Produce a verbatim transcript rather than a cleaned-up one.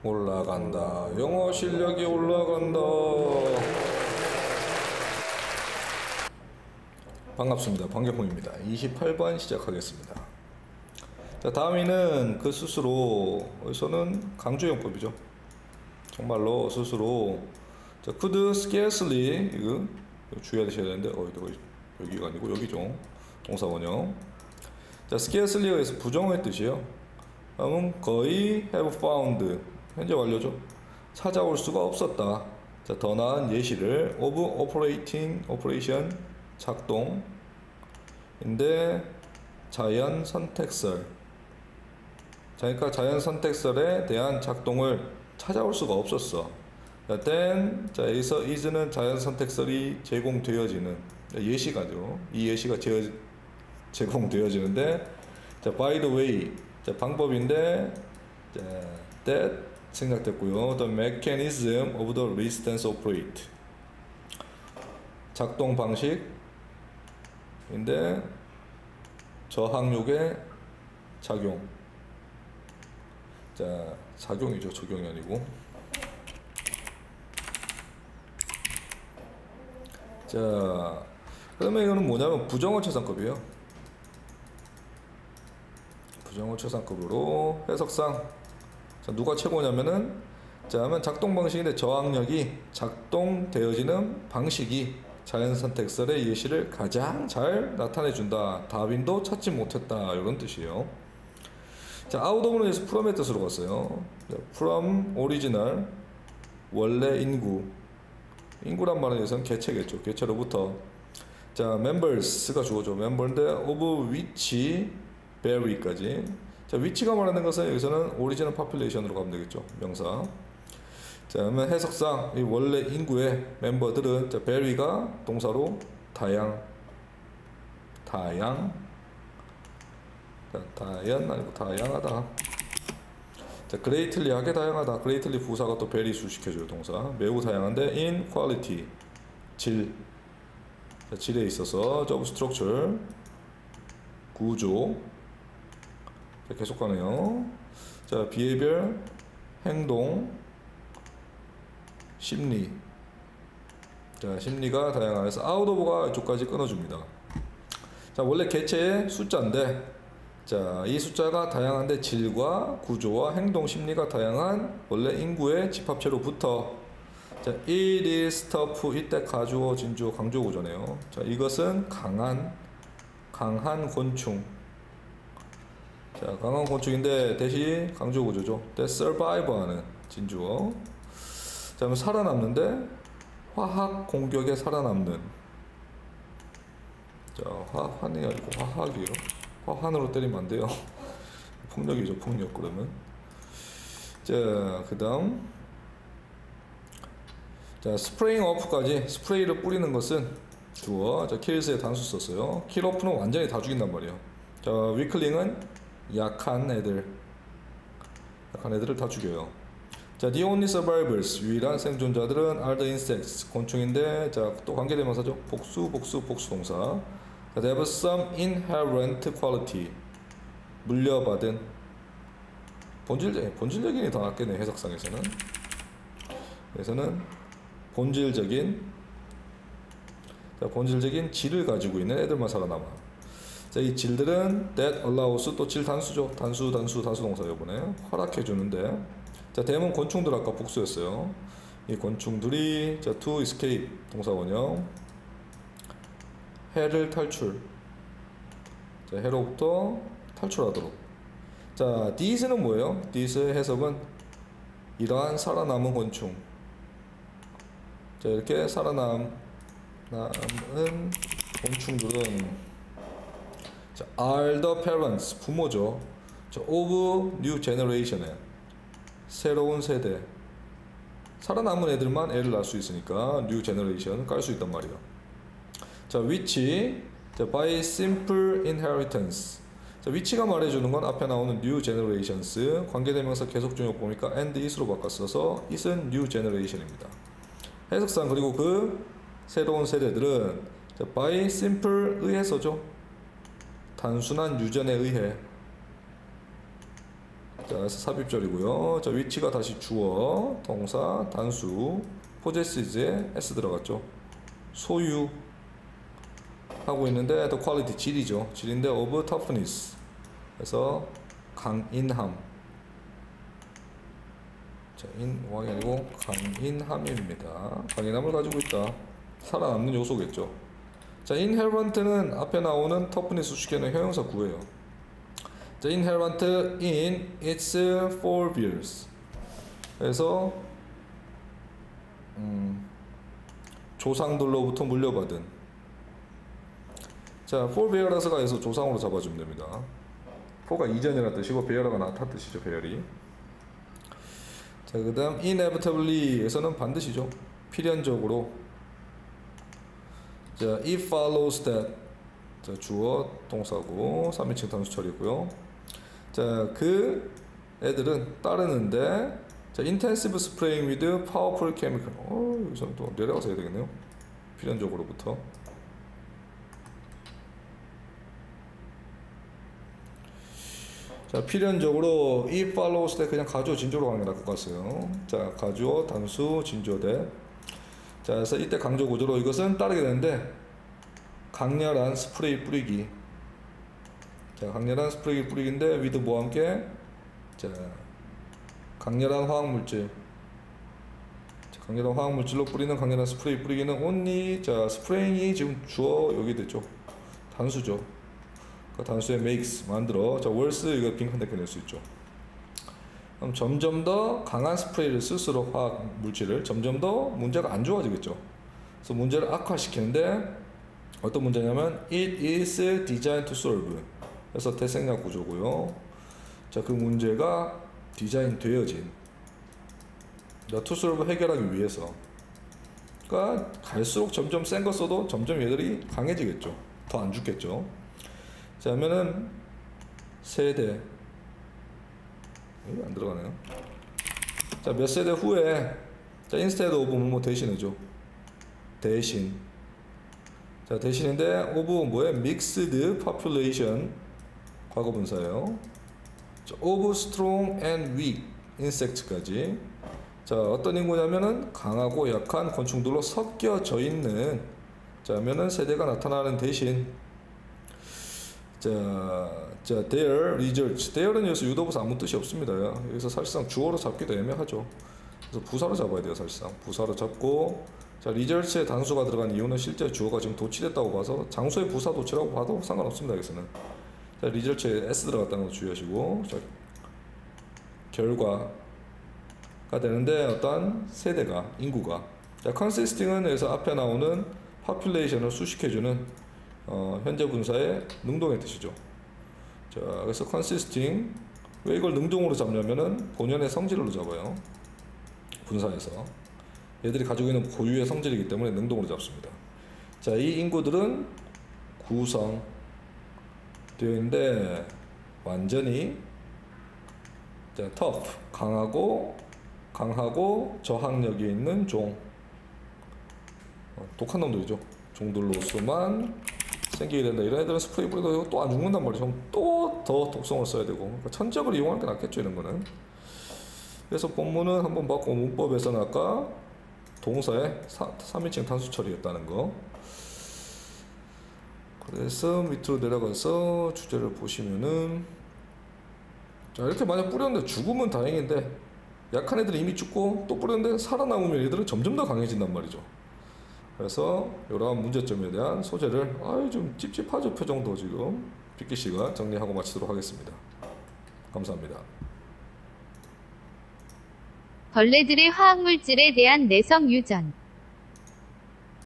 올라간다. 영어 실력이 올라간다. 반갑습니다. 방경훈입니다. 이십팔 번 시작하겠습니다. 자, 다음에는 그 스스로, 여기서는 강조용법이죠. 정말로 스스로, 자, could scarcely, 이거 주의하셔야 되는데, 어, 여기가 아니고 여기죠. 동사원형. 자, scarcely에 의해서 부정의 뜻이에요. 다음은 거의 have found, 현재 완료죠. 찾아올 수가 없었다. 자, 더 나은 예시를 of operating, operation, 작동 인데 자연 선택설. 자, 그러니까 자연 선택설에 대한 작동을 찾아올 수가 없었어. 자, then, 자, 여기서 is는 자연 선택설이 제공되어지는 예시가죠. 이 예시가 제, 제공되어지는데, 자, by the way, 자, 방법인데, 자, that 생략됐고요. The mechanism of the resistance operate. 작동 방식인데 저항력의 작용. 자, 작용이죠. 적용이 아니고. 자, 그러면 이거는 뭐냐면 부정어체상급이에요. 부정어체상급으로 해석상, 자, 누가 최고냐면은, 자, 하면 작동 방식인데 저항력이 작동되어지는 방식이 자연선택설의 예시를 가장 잘 나타내준다. 다윈도 찾지 못했다. 이런 뜻이에요. 자, out of는 여기서 from의 뜻으로 갔어요. 자, from original, 원래 인구. 인구란 말은 여기서는 개체겠죠. 개체로부터. 자, members가 주어죠. member인데 of which vary까지. 자, 위치가 말하는 것은 여기서는 오리지널 파퓰레이션으로 가면 되겠죠. 명사. 자, 그러면 해석상 이 원래 인구의 멤버들은, 자, vary가 동사로 다양, 다양, 자, 다양 아니고 다양하다. 자, greatly하게 다양하다. greatly 부사가 또 very 수식해줘요. 동사. 매우 다양한데 in quality, 질. 자, 질에 있어서 job structure, 구조. 자, 계속 가네요. 자, behavior, 행동, 심리. 자, 심리가 다양해서 out of가 이쪽까지 끊어줍니다. 자, 원래 개체의 숫자인데, 자, 이 숫자가 다양한데 질과 구조와 행동, 심리가 다양한 원래 인구의 집합체로부터, 자, it is tough, 이때 가주어, 진주어, 강조 구조네요. 자, 이것은 강한, 강한 곤충. 자, 강한 곤충인데 대시 강조 구조죠. that survive하는 진주어. 자, 그럼 살아남는데 화학 공격에 살아남는. 자, 화, 환이 아니고 화학이에요. 화환으로 때리면 안 돼요. 폭력이죠, 폭력. 그러면. 자, 그 다음. 자, spraying off까지. 스프레이를 뿌리는 것은 주어. 자, kills의 단수 썼어요. kill off는 완전히 다 죽인단 말이에요. 자, weakling은 약한 애들, 약한 애들을 다 죽여요. 자, the only survivors, 유일한 생존자들은 are the insects, 곤충인데, 자, 또 관계대명사죠. 복수, 복수, 복수동사. 자, they have some inherent quality, 물려받은, 본질적인, 본질적인이 더 낫겠네, 해석상에서는. 그래서는 본질적인, 자, 본질적인 질을 가지고 있는 애들만 살아남아. 자, 이 질들은 that allows, 또 질 단수죠. 단수, 단수, 다수동사 요번에 허락해 주는데, 자, 대문 곤충들 아까 복수였어요. 이 곤충들이, 자, to escape 동사원형, 해를 탈출. 자, 해로부터 탈출하도록. 자, these는 뭐예요? these의 해석은 이러한 살아남은 곤충. 자, 이렇게 살아남은 곤충들은, 자, are the parents, 부모죠. 자, of new generation에, 새로운 세대. 살아남은 애들만 애를 낳을 수 있으니까 new generation 깔 수 있단 말이에요. 자, which, 자, by simple inheritance. 자, which가 말해주는 건 앞에 나오는 new generations, 관계대명사 계속중역 보니까 and is로 바꿨어서 it은 new generation입니다. 해석상, 그리고 그 새로운 세대들은, 자, by simple 의해서죠. 단순한 유전에 의해, 자, 그래서 삽입절이고요. 자, 위치가 다시 주어, 동사, 단수, possesses에 s 들어갔죠. 소유 하고 있는데 더 퀄리티 질이죠. 질인데 of toughness. 그래서 강인함. 자, 인왕이 아니고 강인함입니다. 강인함을 가지고 있다. 살아남는 요소겠죠. 자, inherent는 앞에 나오는 toughness 수식에는 형용사 구예요. 자, inherent in its forebears. 그래서 음, 조상들로부터 물려받은. 자, forebears가 해서 조상으로 잡아주면 됩니다. fore가 이전이라는 뜻이고 bear가 나타 뜻이죠. bear이. 자, 그 다음 inevitably에서는 반드시죠. 필연적으로. 자, it follows that. 자, 주어 동사고 삼인칭 단수 처리고요. 자, 그 애들은 따르는데, 자, intensive spraying with powerful chemical. 어, 여기서 또 내려가서 해야 되겠네요. 필연적으로부터. 자, 필연적으로 이 follows 때 그냥 가주어 진조로 가는 게 나을 것 같아요. 자, 가주어 단수 진조대. 자, 그래서 이때 강조 구조로 이것은 따르게 되는데 강렬한 스프레이 뿌리기. 자, 강렬한 스프레이 뿌리기인데 with 뭐와 함께? 자, 강렬한 화학물질. 자, 강렬한 화학물질로 뿌리는 강렬한 스프레이 뿌리기는 only. 자, 스프레잉이 지금 주어 여기 됐죠. 단수죠. 그 단수의 makes 만들어. 자, worse 이거 빈칸댓글 낼 수 있죠. 그럼 점점 더 강한 스프레이를 쓸수록 화학 물질을 점점 더 문제가 안 좋아지겠죠. 그래서 문제를 악화시키는데 어떤 문제냐면 it is designed to solve. 그래서 대생략 구조고요. 자, 그 문제가 디자인 되어진. 자, to solve 해결하기 위해서. 그러니까 갈수록 점점 센 거 써도 점점 얘들이 강해지겠죠. 더 안 죽겠죠. 자, 하면은 세대. 여기 안 들어가네요. 자, 몇 세대 후에 자, instead of 뭐 대신이죠. 대신. 자, 대신인데 of 뭐에 mixed population 과거 분사예요. 자, of strong and weak insects까지. 자, 어떤 인구냐면은 강하고 약한 곤충들로 섞여져 있는. 자, 하면은 세대가 나타나는 대신. 자, 자, their results. there은 여기서 유도부사 아무 뜻이 없습니다. 여기서 사실상 주어로 잡기도 애매하죠. 그래서 부사로 잡아야 돼요. 사실상 부사로 잡고. 자, results에 단수가 들어간 이유는 실제 주어가 지금 도치됐다고 봐서 장소의 부사 도치라고 봐도 상관없습니다. 여기서는. 자, results에 s 들어갔다는 거 주의하시고. 자, 결과가 되는데 어떤 세대가 인구가. 자, consisting은 여기서 앞에 나오는 population을 수식해주는 어, 현재 분사의 능동의 뜻이죠. 자, 그래서 consisting. 왜 이걸 능동으로 잡냐면은 본연의 성질로 잡아요. 분사에서. 얘들이 가지고 있는 고유의 성질이기 때문에 능동으로 잡습니다. 자, 이 인구들은 구성 되어 있는데 완전히 자, tough 강하고 강하고 저항력이 있는 종. 어, 독한 놈들이죠. 종들로서만 생기게 된다. 이런 애들은 스프레이 뿌리도 또 안 죽는단 말이죠. 또 더 독성을 써야 되고. 그러니까 천적을 이용할 게 낫겠죠, 이런 거는. 그래서 본문은 한번 봤고, 문법에서는 아까 동사에 삼인칭 단수 처리했다는 거. 그래서 밑으로 내려가서 주제를 보시면은, 자, 이렇게 만약 뿌렸는데 죽으면 다행인데, 약한 애들이 이미 죽고 또 뿌렸는데 살아남으면 얘들은 점점 더 강해진단 말이죠. 그래서 이러한 문제점에 대한 소재를 아유 좀 찝찝하죠. 표정도 지금 빅기 씨가 정리하고 마치도록 하겠습니다. 감사합니다. 벌레들의 화학물질에 대한 내성 유전.